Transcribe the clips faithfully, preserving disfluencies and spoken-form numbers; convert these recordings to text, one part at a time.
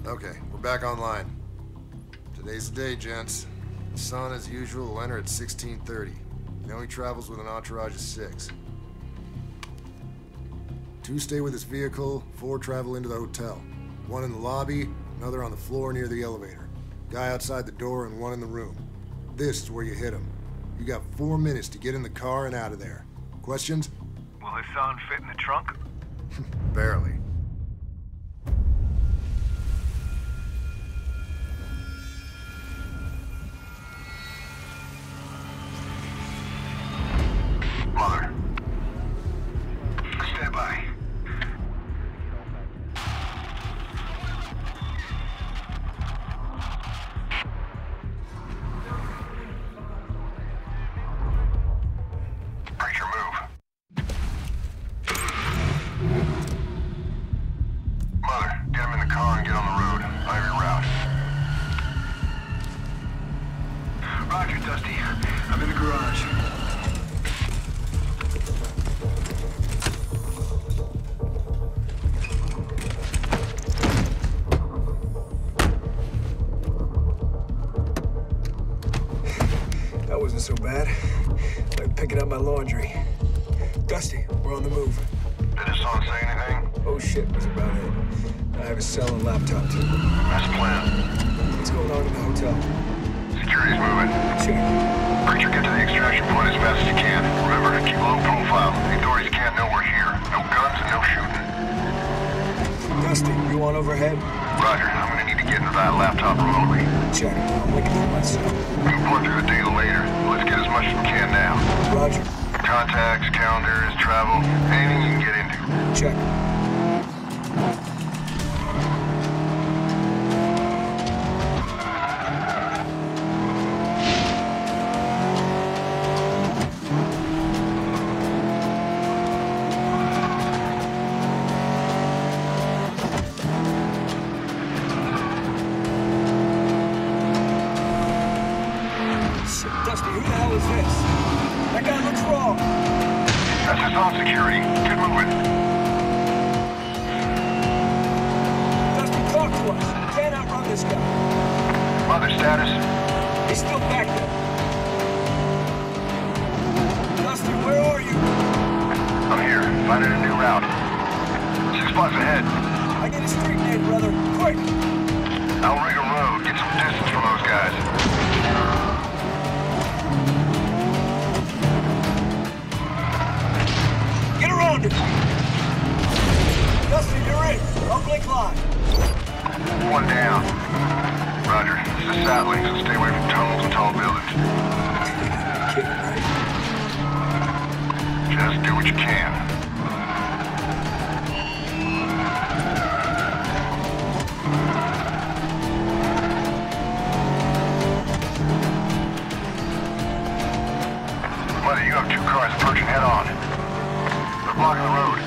Okay, we're back online. Today's the day, gents. The sun, as usual, will enter at sixteen thirty. He only travels with an entourage of six. Two stay with his vehicle, four travel into the hotel. One in the lobby, another on the floor near the elevator. Guy outside the door and one in the room. This is where you hit him. You got four minutes to get in the car and out of there. Questions? Will Hassan fit in the trunk? Barely. Mother. Stand by. Preacher, move. Mother, get him in the car and get on the road. I have your route. Roger, Dusty. I'm in the garage. That wasn't so bad. Like picking up my laundry. Dusty, we're on the move. Did Hassan say anything? Oh shit, was about it. I have a cell and laptop too. That's the plan. What's going on in the hotel? Security's moving. Check. Preacher, get to the extraction point as fast as you can. Remember, keep low profile. The authorities can't know we're here. No guns and no shooting. Dusty, you want overhead? Roger, I'm gonna need to get into that laptop remotely. Check. I'm looking for myself. We can plug through the data later. Let's get as much as we can now. Roger. Contacts, calendars, travel, anything you can get into. Check. Dusty, who the hell is this? That guy looks wrong. That's his own security. Get moving. Dusty, talk to us. You can't outrun this guy. Mother status? He's still back there. Dusty, where are you? I'm here. Finding a new route. Six spots ahead. I need a street name, brother. Quick! Outrigger Road. Get some distance from those guys. Dusty, you're in. Don't blink live. One down. Roger. This is Satling, so stay away from tunnels and tall buildings. Kidding, right? Just do what you can. Mother, you have two cars approaching head on. They're blocking the road.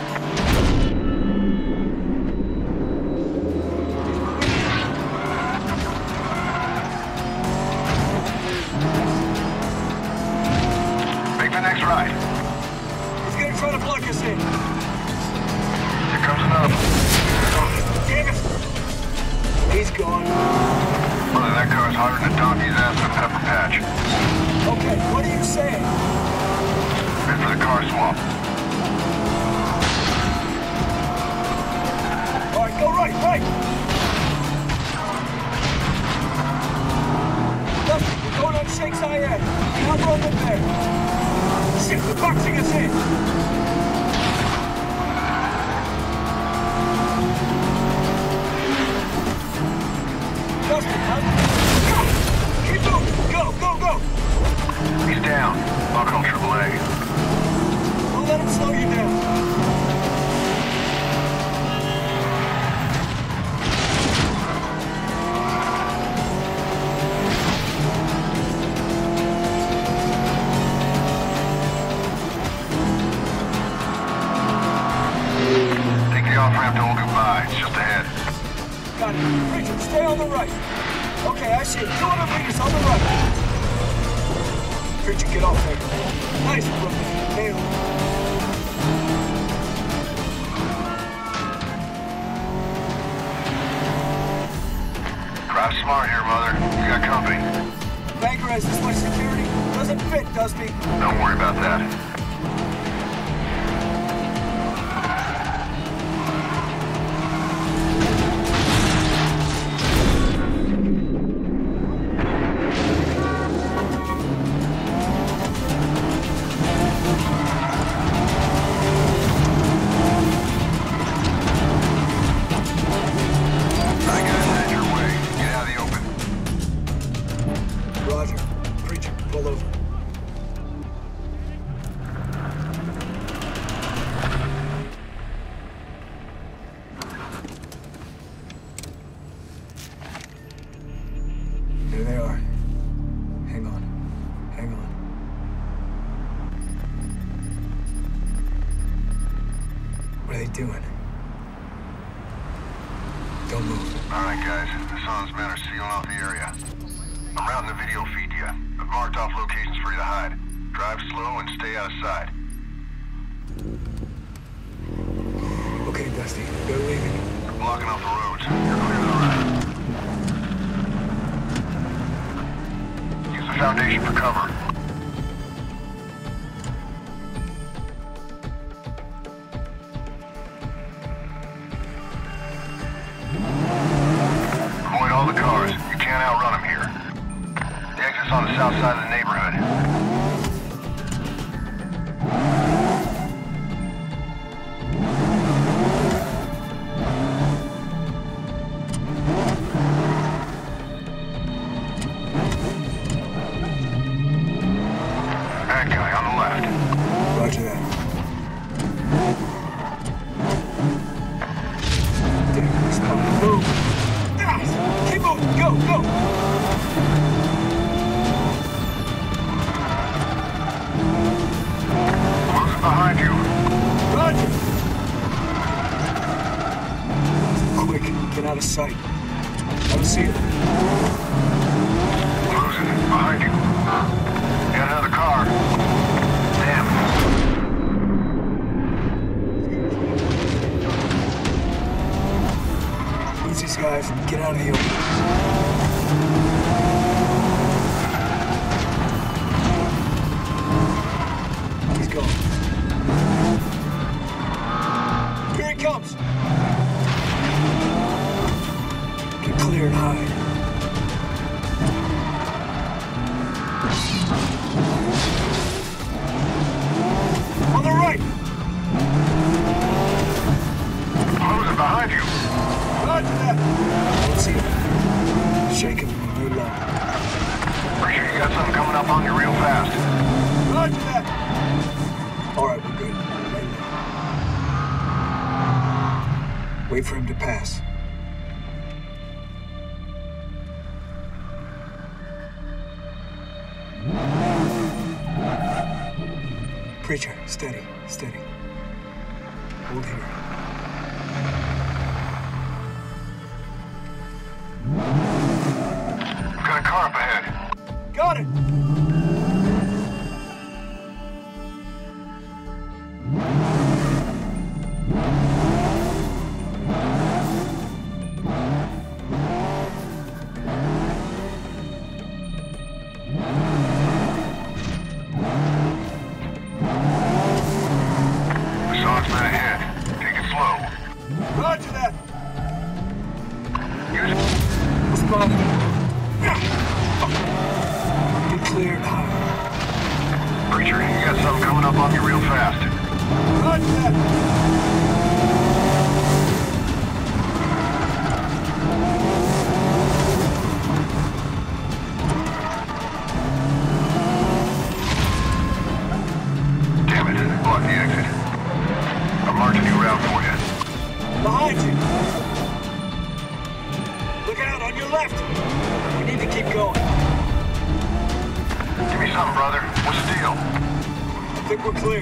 Make the next right. He's gonna try to block us in. Here comes another. Damn it! He's gone. Mother, that car's hotter than a donkey's ass in a pepper patch. Okay, what are you saying? Ready for the car swap. Go right, right! Dusty, we're going on Shake's Eye Edge. Now roll in there. Shit, they're boxing us in! Dusty, huh? Keep moving! Go, go, go! He's down. I'll call triple A. Don't let him slow you down. Off-ramp to Old Dubai. It's just ahead. Got it. Richard, stay on the right. Okay, I see. two hundred meters on the right. Richard, get off there. Nice, Brooklyn. Nailed it. Drive smart here, Mother. You got company. Banker has this much security. Doesn't fit, Dusty. Don't worry about that. There they are. Hang on. Hang on. What are they doing? Don't move. All right, guys. The Sun's men are sealing off the area. I'm routing the video feed to you. I've marked off locations for you to hide. Drive slow and stay out of sight. Okay, Dusty. They're leaving. They're blocking off the roads. You're clear to the right. Use the foundation for cover. Avoid all the cars. You can't outrun them here. The exit's on the south side of the neighborhood. Bad guy on the left. Roger that. Damn, this car. Move! Ah, keep moving! Go, go! Closing behind you. Roger! Quick, get out of sight. I don't see it. Closing behind you. Got another car. Damn. Lose these guys and get out of the open. He's gone. Here he comes! Get clear and hide. On the right! Closing behind you. Roger that! Let's see it. Shake him real low. Pretty sure you got something coming up on you real fast. Roger that! Alright, we're good. Lay low. Wait for him to pass. Preacher, steady, steady. Hold here. Got a car up ahead. Got it! Sun's men ahead. Take it slow. Roger that! Use it. Respond. Get clear and hide. Preacher, you got something coming up on you real fast. Roger that! Damn it, they blocked the exit. I marked a new route for you. Behind you! Look out, on your left! We need to keep going. Give me something, brother. What's the deal? I think we're clear.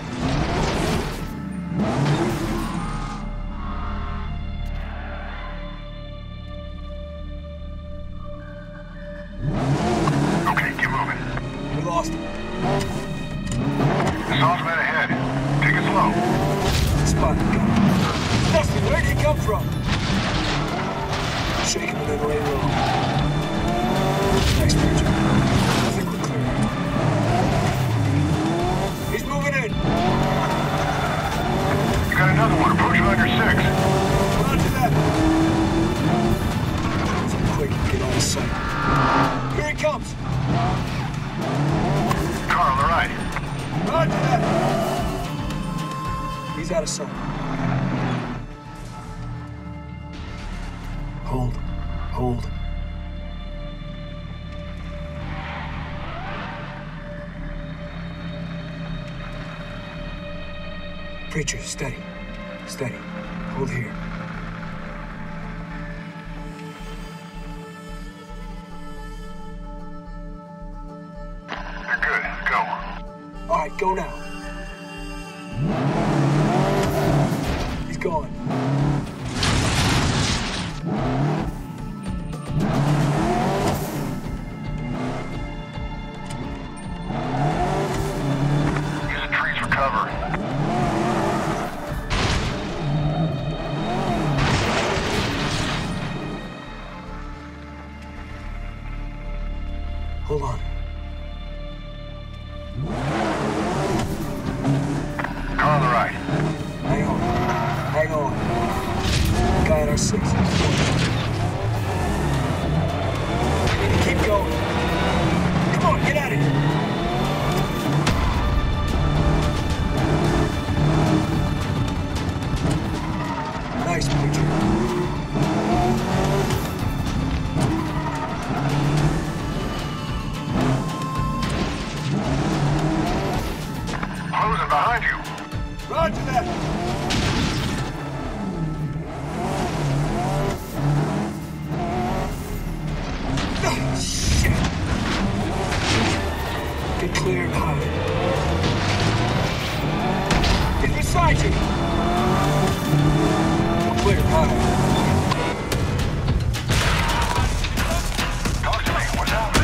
Okay, keep moving. We lost him. The Sun's men ahead. Take it slow. Spot him, gun. Dusty, where did he come from? Shake him and then lay low. bombs! Car on the right. Roger that! He's out of sight. Hold. Hold. Preacher, steady. Steady. Hold here. You're good. Go. All right, go now. He's gone. Use the trees for cover. Hold on. Car on the right. Hang on. Hang on. Guy at our six. We need to keep going. Come on, get out of here. Nice, Preacher. Closing behind you. Roger that. Oh, shit. Get clear and hide. Get beside you. Get clear and hide. Talk to me. What's happening?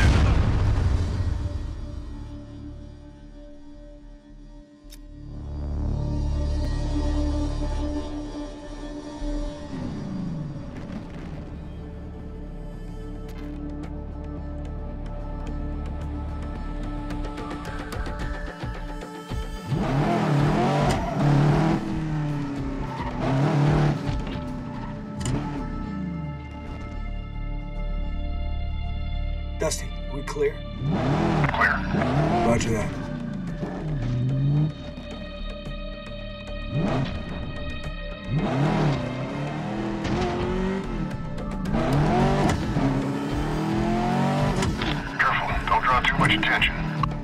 Dusty, we clear? Clear. Roger that. Careful. Don't draw too much attention.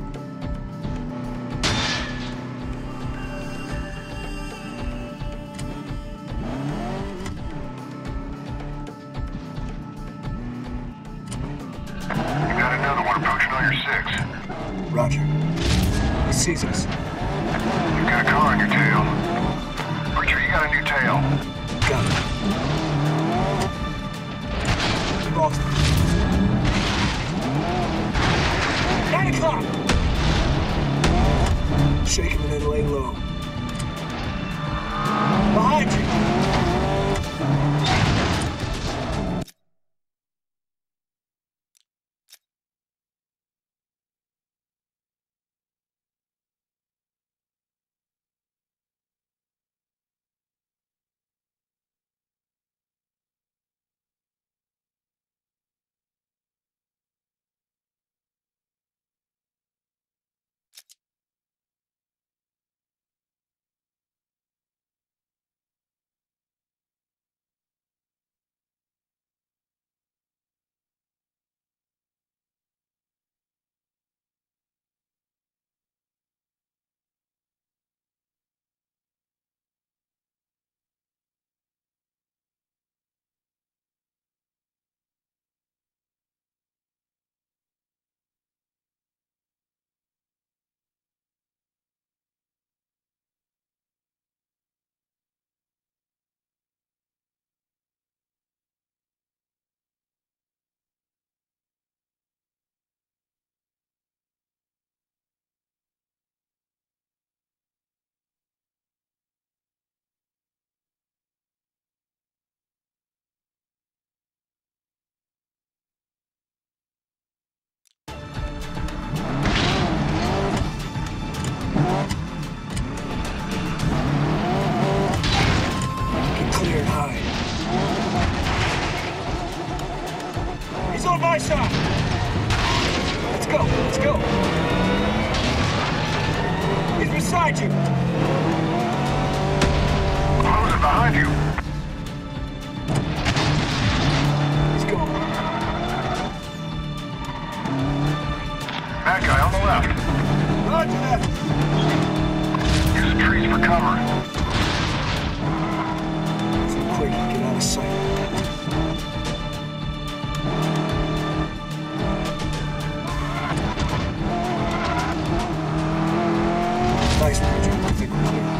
You got another one approaching on your six. Roger. He sees us. You got a car on your tail. Preacher, you got a new tail. Got it. We lost him. Nine o'clock! Shake him and then lay low. Behind you! He's on my side! go, let's go. He's beside you. Closing behind you. He's gone. That guy on the left. Roger that. Use the trees for cover. So quick, get out of sight. Nice, Bridger. I think we're clear.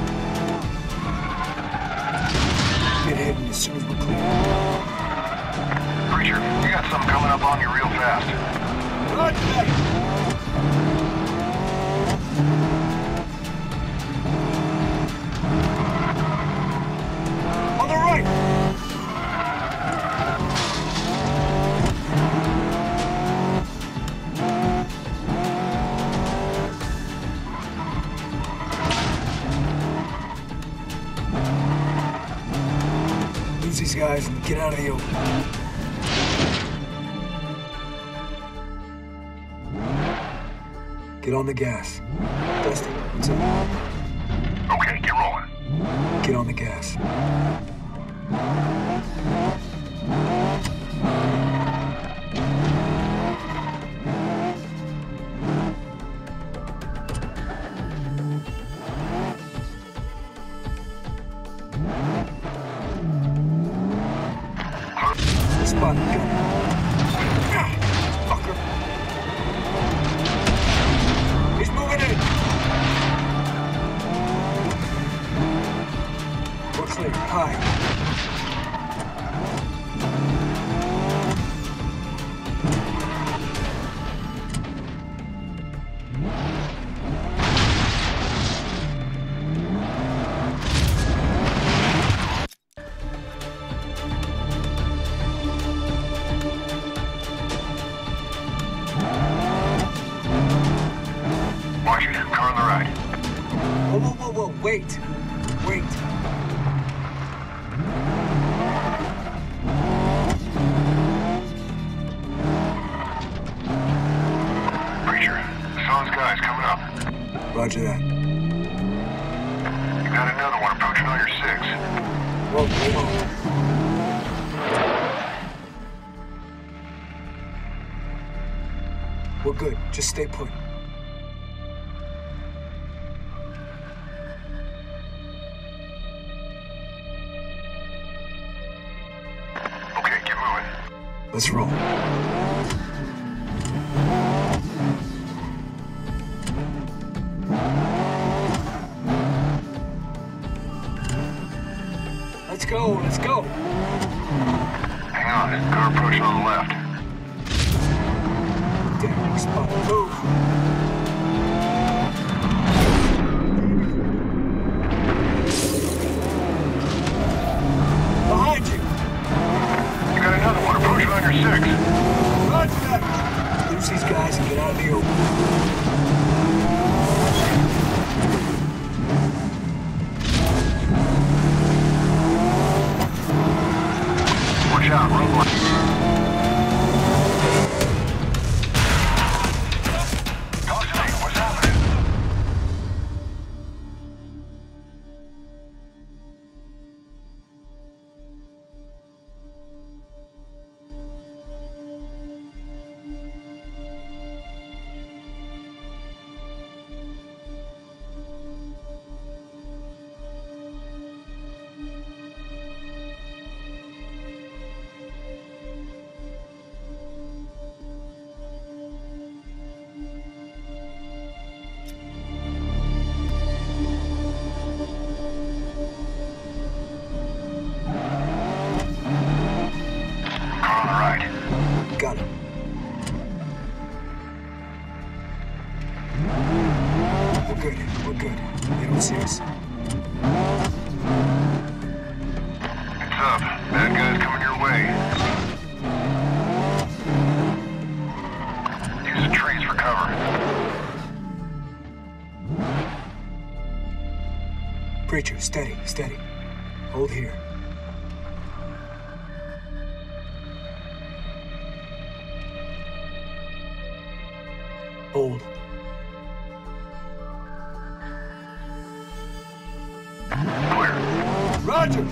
Get hidden as soon as we're clear. Preacher, you got something coming up on you real fast. Roger that. On the right. Lose these guys and get out of the open. Get on the gas. Dusty, what's up? Okay, get rolling. Get on the gas. Spot the gun. Ah, fucker. He's moving in. We're clear. High. Washington, car on the right. Whoa, whoa, whoa, whoa. Wait. Wait. Preacher, Sean's guy's coming up. Roger that. You got another one approaching on your six. Whoa, whoa, whoa. We're good. Just stay put. Okay, get moving. Let's roll. Let's go, let's go. Hang on, car approaching on the left. Damn, spot. Move. Behind you. You got another one approaching on your six. Roger that. Lose these guys and get out of the open. Watch out, roadblock. Talk to me, what's happening? Car on the right. Got him. We're good. We're good. They don't see us. It's up. Bad guys coming your way. Use the trees for cover. Preacher, steady, steady. Hold here. Hold. Clear. Roger!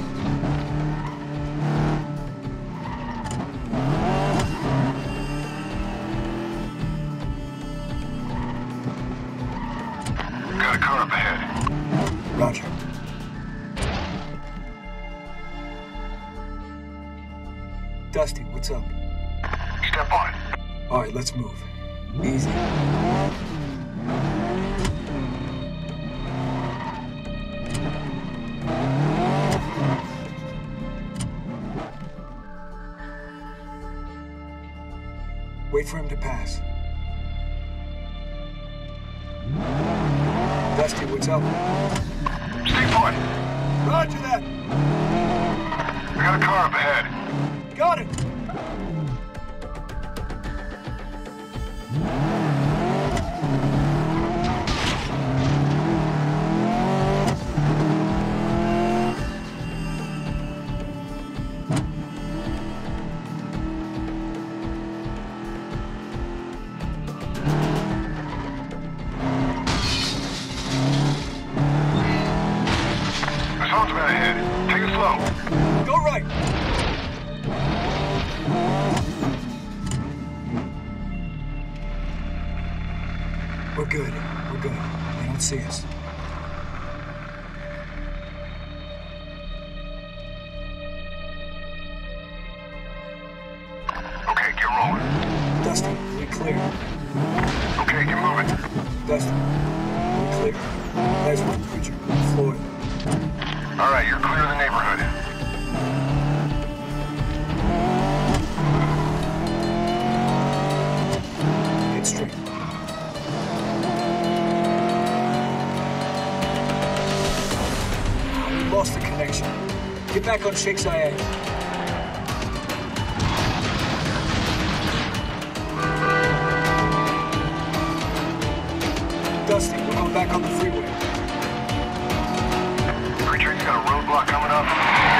Got a car up ahead. Roger. Dusty, what's up? Step on it. All right, let's move. Easy. Wait for him to pass. Dusty, what's up? Stay put. Roger that. We got a car up ahead. Got it. This one's about ahead. Take it slow. Go right. We're good. We're good. They don't see us. Okay, get rolling. Dusty, we clear. Okay, get moving. Dusty, we clear. Nice one, Preacher. Floyd. All right, you're clear of the neighborhood. Get straight. We lost the connection. Get back on Shakes I A. Dusty, we're going back on the freeway. Preacher, you got a roadblock coming up.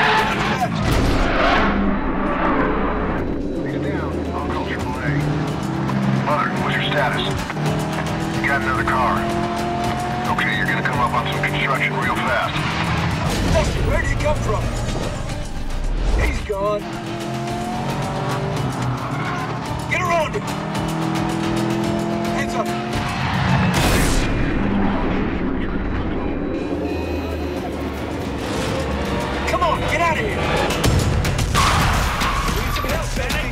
Take it down. I'll call triple A. Mother, what's your status? You got another car. Okay, you're gonna come up on some construction real fast. Dusty, where did he come from? He's gone. Get around him. Hands up. Come on, get out of here. We need some help, Benny.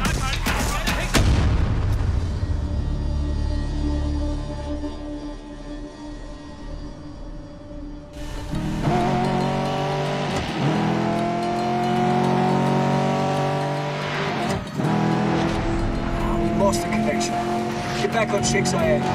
Lost the connection. Get back on Shakes I A.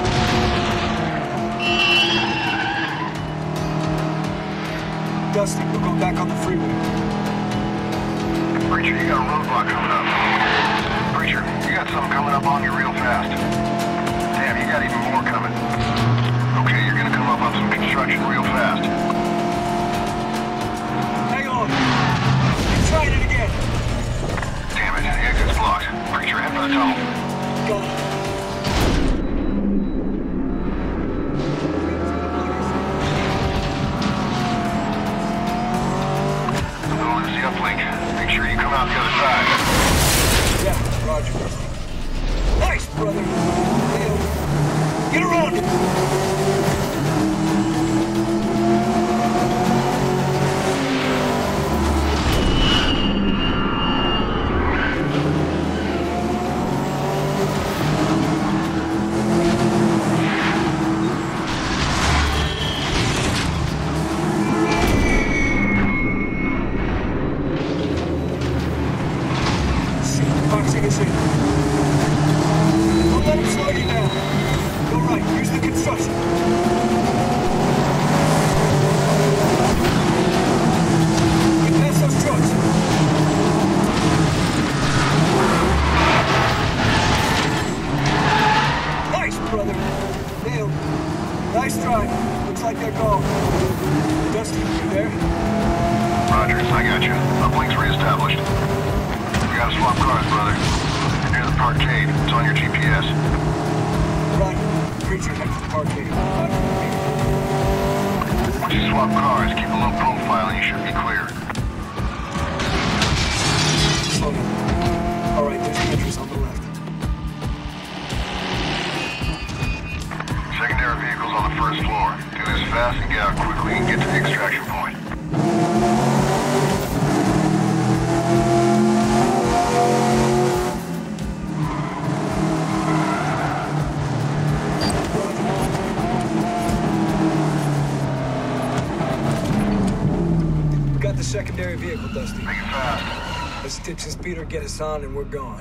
Dusty, we're going back on the freeway. Preacher, you got a roadblock coming up. Preacher, you got something coming up on you real fast. Damn, you got even more coming. Okay, you're gonna come up on some construction real fast. Hang on. You're trying it again. Damn it, the exit's blocked. Preacher, head for the tunnel. Got it. I'm going to the uplink. Make sure you come out the other side. Yeah, roger. Nice, brother. Hey, get around him. Boxing is in. Don't let him slow you down. Go right, use the construction. Get past those trucks. Nice, brother. Nailed. Nice try. Looks like they're gone. Dusty, you there? Roger, I got you. Uplink's reestablished. You gotta swap cars, brother. You're near the parkade. It's on your G P S. Right. Preacher, head for the parkade. Once you swap cars, keep a low profile and you should be clear. Slow down. All right, there's the entrance on the left. Secondary vehicles on the first floor. Do this fast and get out quickly and get to the extraction point. We got the secondary vehicle, Dusty. Make it fast. Let's ditch the speeder, get us on, and we're gone.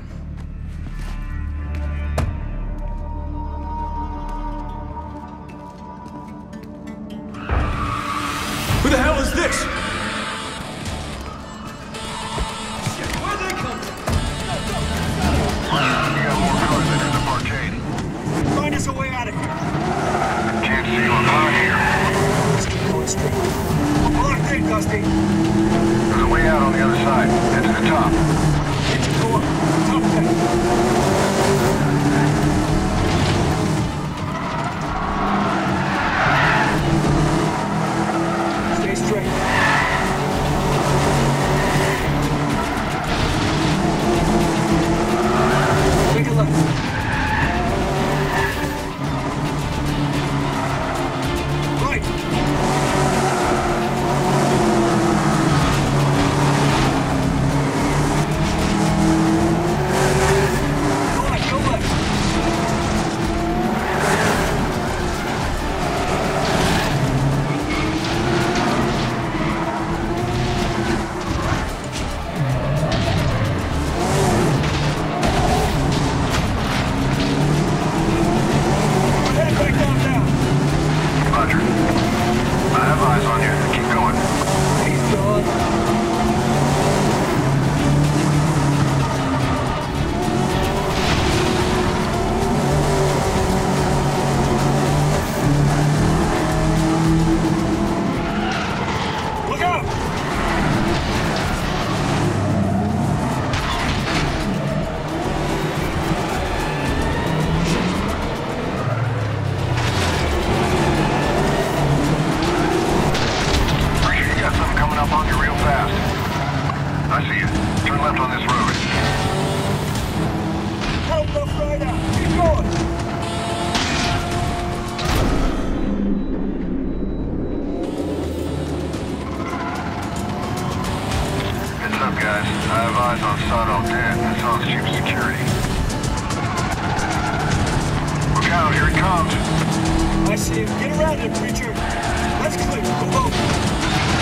Who the hell is this? Shit, where'd they come from? You got more cars entering the parkade. Find us a way out of here. Can't see on out here. Let's keep going straight. Locked in, Dusty. There's a way out on the other side. Head to the top. Engine, go up. Top deck. Stay straight. Take a left. Right. Go left, go left. Head back down, down. Roger. I have eyes on you. Keep going. He's gone. Look out! Preacher, you got something coming up on you real fast. I see you. Turn left on this road. Help the rider! Keep going! Heads up, guys. I have eyes on Saddam dead. That's on chief security. Look out, here it comes. I see him. Get around him, Preacher. That's clear. Move over.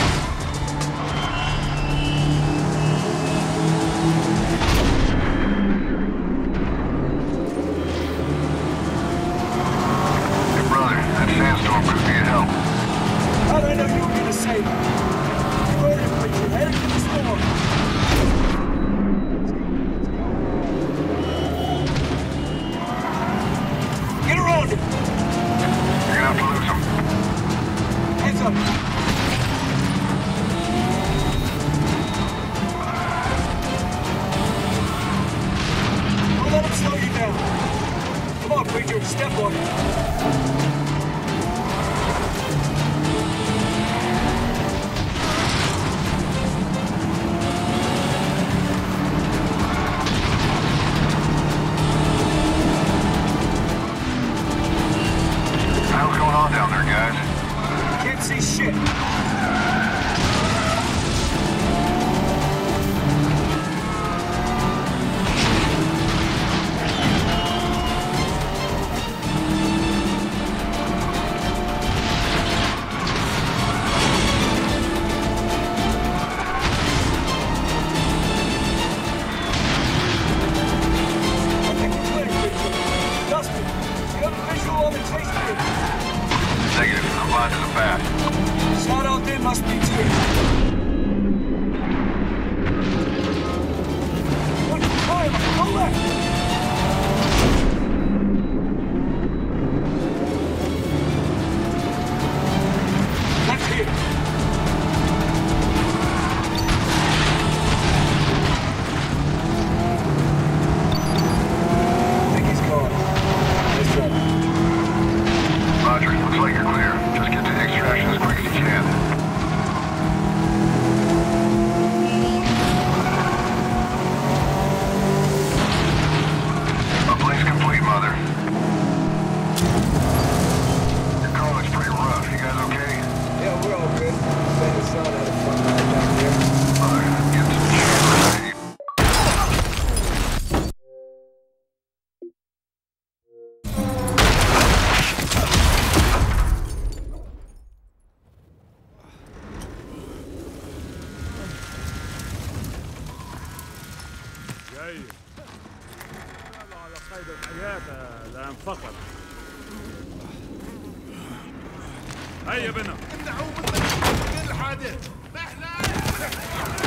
Hey, brother, that sandstorm could be a help. How'd I know you were gonna say that? Get right in, Preacher. Heading to the storm. Get around him. You're gonna have to lose him. Hands up. Don't let him slow you down. Come on, Preacher. Step on it. What the hell's going on down there, guys? Can't see shit. I think we're clear, Preacher. Dustin, you have a visual on the chase grid. Negative. I'm blind to the path. Shot out there must be too. Look, Tyler, go left. Left here. I think he's gone. Nice job. طيب قالوا على صيد الحياة لأن فقط. هيا بنا. امنعوا من الحادث. احنا